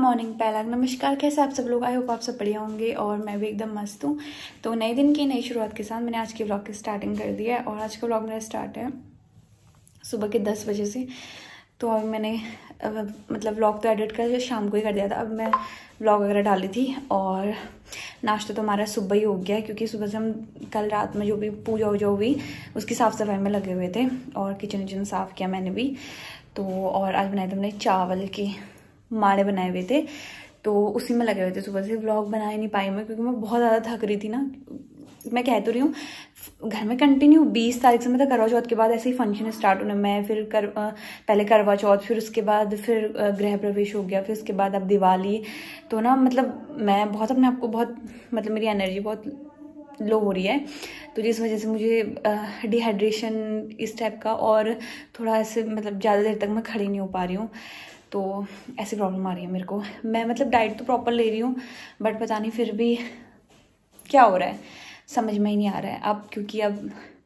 Morning, पहला नमस्कार। कैसे आप सब लोग? आई होप आप सब बढ़िया होंगे और मैं भी एकदम मस्त हूँ। तो नए दिन की नई शुरुआत के साथ मैंने आज के व्लॉग की स्टार्टिंग कर दी है और आज का व्लॉग मेरा स्टार्ट है सुबह के 10 बजे से। तो अब मैंने मतलब व्लॉग तो एडिट कर शाम को ही कर दिया था। अब मैं व्लॉग वगैरह डाली थी और नाश्ता तो हमारा सुबह ही हो गया, क्योंकि सुबह से हम कल रात में जो भी पूजा वूजा हुई उसकी साफ़ सफाई में लगे हुए थे और किचन विचन साफ़ किया मैंने भी। तो और आज बनाए थे हमने चावल के माड़े बनाए हुए थे, तो उसी में लगे हुए थे सुबह से। व्लॉग बना ही नहीं पाई मैं, क्योंकि मैं बहुत ज़्यादा थक रही थी ना। मैं कह तो रही हूँ घर में कंटिन्यू 20 तारीख से मतलब करवा चौथ के बाद ऐसे ही फंक्शन स्टार्ट होने में, फिर पहले करवा चौथ, फिर उसके बाद फिर गृह प्रवेश हो गया, फिर उसके बाद अब दिवाली। तो ना मतलब मैं बहुत अपने आप को बहुत मतलब मेरी एनर्जी बहुत लो हो रही है, तो जिस वजह से मुझे डिहाइड्रेशन इस टाइप का और थोड़ा ऐसे मतलब ज़्यादा देर तक मैं खड़ी नहीं हो पा रही हूँ। तो ऐसी प्रॉब्लम आ रही है मेरे को। मैं मतलब डाइट तो प्रॉपर ले रही हूँ, बट पता नहीं फिर भी क्या हो रहा है समझ में ही नहीं आ रहा है अब, क्योंकि अब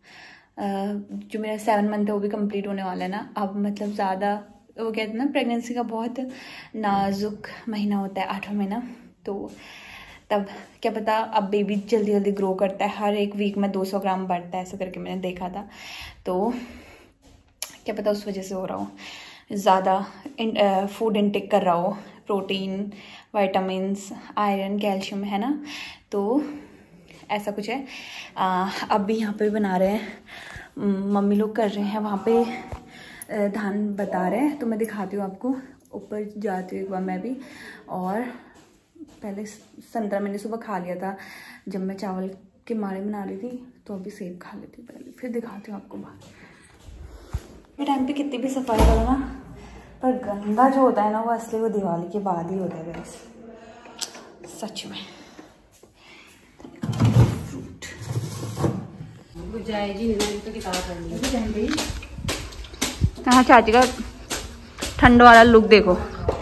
जो मेरा 7 मंथ है वो भी कंप्लीट होने वाला है ना। अब मतलब ज़्यादा वो कहते हैं ना प्रेगनेंसी का बहुत नाजुक महीना होता है 8वां महीना, तो तब क्या पता अब बेबी जल्दी जल्दी ग्रो करता है, हर एक वीक में 200 ग्राम बढ़ता है, ऐसा करके मैंने देखा था। तो क्या पता उस वजह से हो रहा हो, ज़्यादा फूड इनटेक कर रहा हो, प्रोटीन, विटामिन्स, आयरन, कैल्शियम, है ना। तो ऐसा कुछ है। अब भी यहाँ पे बना रहे हैं, मम्मी लोग कर रहे हैं वहाँ पे धान बता रहे हैं, तो मैं दिखाती हूँ आपको। ऊपर जाती हूँ एक बार मैं भी। और पहले संतरा मैंने सुबह खा लिया था जब मैं चावल के माड़े बना रही थी, तो अभी सेब खा लेती हूँ पहले, फिर दिखाती हूँ आपको बाहर। ये टाइम पे कितनी भी सफाई करो ना, पर गंदा जो होता है ना वो असली वो दिवाली के बाद ही होता है गाइस, सच में। हाँ चाची का ठंड वाला लुक देखो,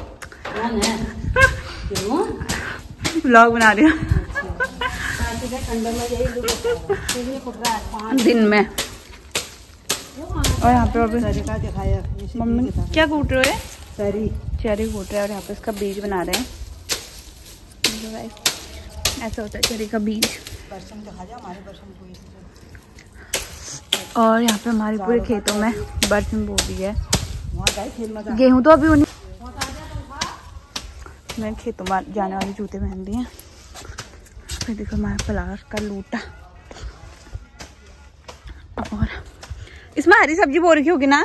व्लॉग बना रही हूँ दिन में। और यहाँ पे मम्मी क्या कूट रहे हैं? चेरी कूट रहे हैं और यहाँ पे इसका बीज बना रहे हैं। ऐसा होता है चेरी का बीज। और यहाँ पे हमारे पूरे खेतों में बरसिम बो दी है। गेहूं तो अभी उन्हीं मैंने खेतों में जाने वाले जूते पहन दिए हैं। फिर देखो हमारा फ्लावर का लूटा। और इसमें हरी सब्जी बो रखी होगी ना?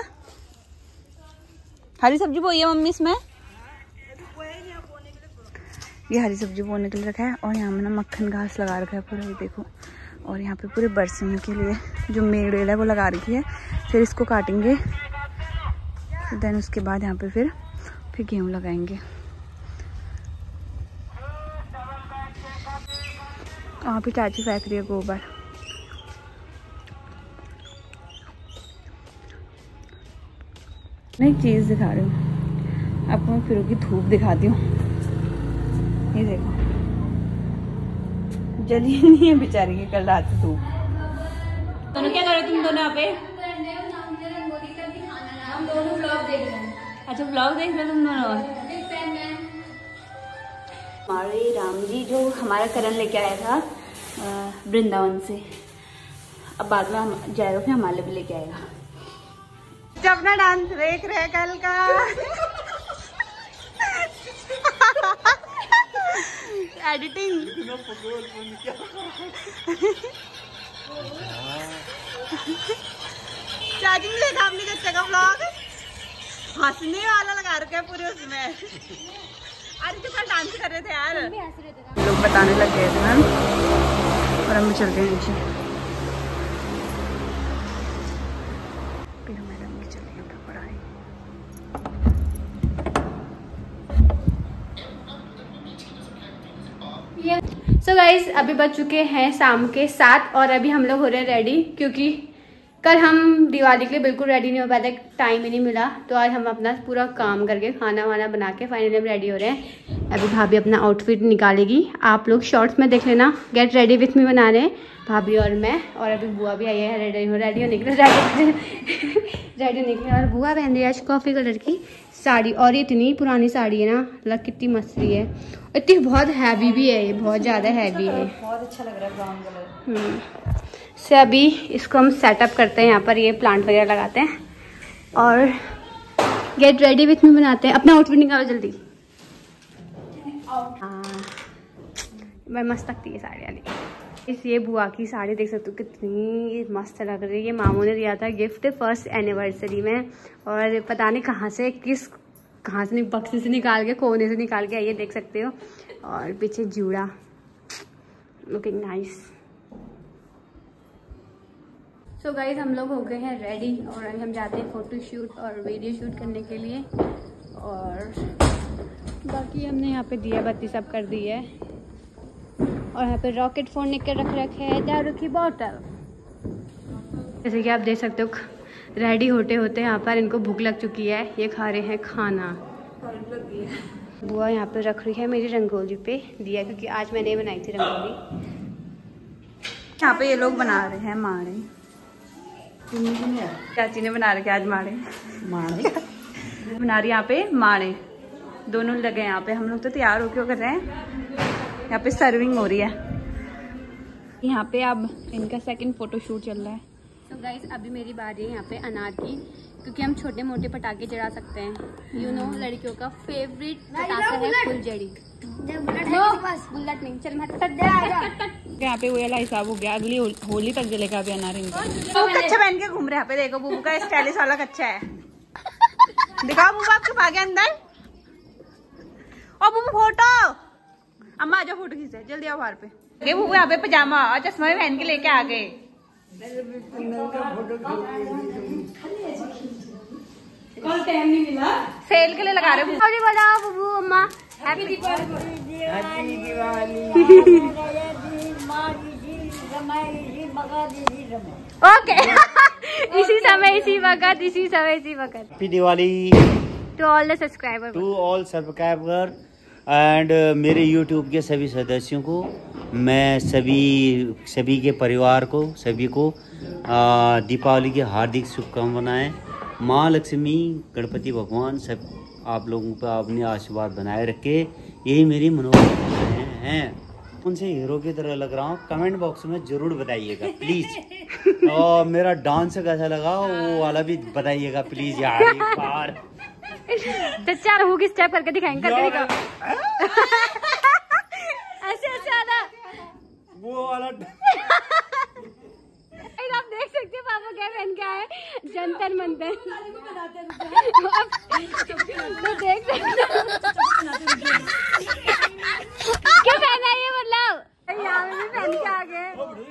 हरी सब्जी बोई है मम्मी इसमें? ये हरी सब्जी बोने के लिए रखा है। और यहाँ में ना मक्खन घास लगा रखा है पूरा, ये देखो। और यहाँ पे पूरे बरसिम के लिए जो मेड़ है वो लगा रखी है। फिर इसको काटेंगे, देन उसके बाद यहाँ पे फिर गेहूँ लगाएंगे। वहाँ पे चाची फेंक रही है गोबर। मैं एक चीज़ दिखा रही हूँ आपको, मैं फिरों की धूप दिखाती हूँ। ये देखो जली नहीं है बेचारी की कल रात से धूप। दोनों क्या कर रहे हो तुम दोनों यहाँ पे? हम दोनों व्लॉग देख रहे हैं। अच्छा व्लॉग देख रहे हो तुम दोनों? हमारे राम जी जो हमारा करण लेके आया था वृंदावन से, अब बाद में हम जाएगा फिर हमारे भी लेके आएगा। अपना डांस देख रहे हैं कल का। एडिटिंग चार्जिंग लेगा अपनी बच्चे का व्लॉग, हंसने वाला लगा रखा है पूरे उसमें। अरे तो कल डांस कर रहे थे यार, लोग बताने लग गए थे मैम। और हम चल गए नीचे, फिर मैडम भी चले गए पढ़ाई। सो गाइज अभी बज चुके हैं शाम के 7 और अभी हम लोग हो रहे हैं रेडी, क्योंकि कल हम दिवाली के लिए बिल्कुल रेडी नहीं हो पाए, टाइम ही नहीं मिला। तो आज हम अपना पूरा काम करके खाना वाना बना के फाइनली हम रेडी हो रहे हैं। अभी भाभी अपना आउटफिट निकालेगी, आप लोग शॉर्ट्स में देख लेना। गेट रेडी विथ मी बना रहे हैं भाभी और मैं, और अभी बुआ भी आई है रेडी होने के लिए। और बुआ पहन रही है आज कॉफ़ी कलर की साड़ी, और इतनी पुरानी साड़ी है ना, लग कितनी मस्त रही है। इतनी बहुत हैवी भी है, ये बहुत ज़्यादा हैवी है, बहुत अच्छा लग रहा है ब्राउन कलर से। अभी इसको हम सेटअप करते हैं, यहाँ पर ये प्लांट वगैरह लगाते हैं और गेट रेडी विथ मी बनाते हैं। अपना आउटफिट निकालो जल्दी। हाँ मैं मस्त लगती है साड़ी वाली। ये बुआ की साड़ी देख सकते हो कितनी मस्त लग रही है। ये मामू ने दिया था गिफ्ट फर्स्ट एनिवर्सरी में, और पता नहीं कहाँ से बक्से से निकाल के, कोने से निकाल के आई है, देख सकते हो। और पीछे जूड़ा, लुकिंग नाइस। सो गाइज हम लोग हो गए हैं रेडी, और अभी हम जाते हैं फोटो शूट और वीडियो शूट करने के लिए। और बाकी हमने यहाँ पे दिया बत्ती सब कर दी है, और यहाँ पे रॉकेट फोन लेकर रख रखे है दारू की बोतल। जैसे कि आप देख सकते हो रेडी होते होते यहाँ पर इनको भूख लग चुकी है, ये खा रहे हैं खाना। बुआ यहाँ पे रख रही है मेरी रंगोली पे दिया, क्योंकि आज मैंने बनाई थी रंगोली। यहाँ पे ये लोग बना रहे हैं माड़े, चाची ने बना रखे आज माड़े बना रही यहाँ पे माड़े, दोनों लगे यहाँ पे। हम लोग तो तैयार होके कर रहे हैं, यहाँ पे सर्विंग हो रही है। यहाँ पे अब इनका सेकंड फोटो शूट चल रहा है। तो गाइस अभी मेरी बारी है यहाँ पे अनार की, क्योंकि हम छोटे मोटे पटाखे जला सकते हैं। यू नो लड़कियों का फेवरेट पटाखा है फुलझड़ी। बुलेट नहीं, चल यहाँ पे वो वाला हिसाब हो गया, अगली होली तक जलेगा अभी अनार इनका। तो कच्चा पहन के घूम रहे हैं यहाँ पे, देखो बुबू का स्टाइलिश वाला कच्चा है। दिखाओ बुबू आप छुपा के अंदर, और बुबू फोटो, अम्मा आजा फोटो खींचे जल्दी आओ बाहर पे। ये बुबू यहाँ पे पजामा और चश्मा भी पहन के लेके आ गए। टाइम नहीं मिला, सेल के लिए लगा रहे हैं। बताओ बुबू अम्मा हैप्पी दिवाली। ओके इसी समय इसी वक्त happy Diwali to all the subscriber and मेरे YouTube के सभी सदस्यों को, मैं सभी के परिवार को, सभी को दीपावली की हार्दिक शुभकामनाएं। माँ लक्ष्मी गणपति भगवान सब आप लोगों पर अपने आशीर्वाद बनाए रखे, यही मेरी मनोकामनाएं हैं। उनसे हीरो की तरह लग रहा हूँ, कमेंट बॉक्स में जरूर बताइएगा प्लीज। और मेरा डांस कैसा लगा वो वाला भी बताइएगा प्लीज यार एक बार। चचा होगी स्टेप करके दिखाएंगे, करके दिखाओ। ऐसे आना वो वाला। आप देख सकते हैं पापा क्या पहन के आए, जंतर मंतर। तो देख सकते क्या पहना है, मतलब यहाँ में भी पहन के आ गए।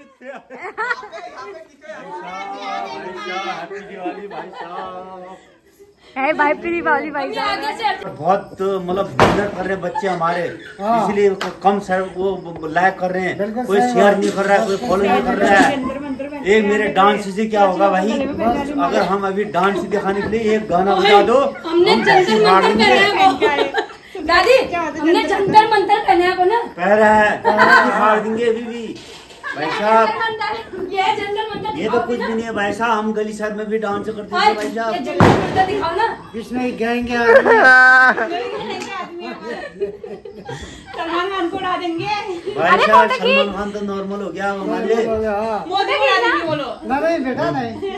है भाई दीपावली भाई साहब बहुत मतलब मेहनत कर रहे हैं बच्चे हमारे, इसलिए कम सर वो लाइक कर रहे हैं, कोई शेयर नहीं कर रहा है, कोई फॉलो नहीं कर रहा है। एक मेरे डांस से क्या होगा भाई, अगर हम अभी डांस दिखाने के लिए एक गाना बजा दो, दादी हमने जंतर मंतर पहना है मार देंगे अभी भी भाई साहब। ये तो कुछ भी नहीं है भाई साहब, हम गली शहर में भी डांस करते हैं भाई साहब। किसमें गएंगे सलमान खान को उड़ा देंगे भाई साहब। सलमान खान तो नॉर्मल हो गया हमारे लिए। मोदी को उड़ा देंगे, बोलो नहीं बेटा नहीं,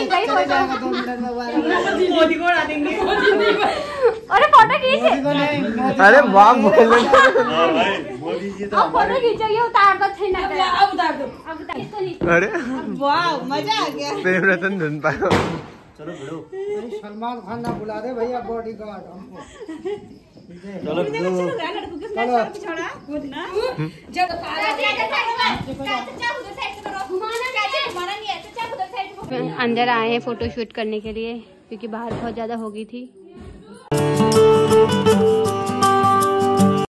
मोदी को उड़ा देंगे। अरे फोटो खींच, अरे वाह मोदी जी तो फोटो खींचो, ये उतार दो, अब उतार दो, अरे वाह मजा आ गया। प्रेम रतन धन पाओ। चलो भिड़ो, सलमान खान ना बुला दे भैया, बॉडी गार्ड। चलो भिड़ो, अंदर आए हैं फोटो शूट करने के लिए, क्योंकि बाहर बहुत ज्यादा हो गई थी।